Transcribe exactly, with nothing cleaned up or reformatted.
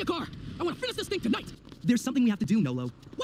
a car. I want to finish this thing tonight. There's something we have to do, Nolo.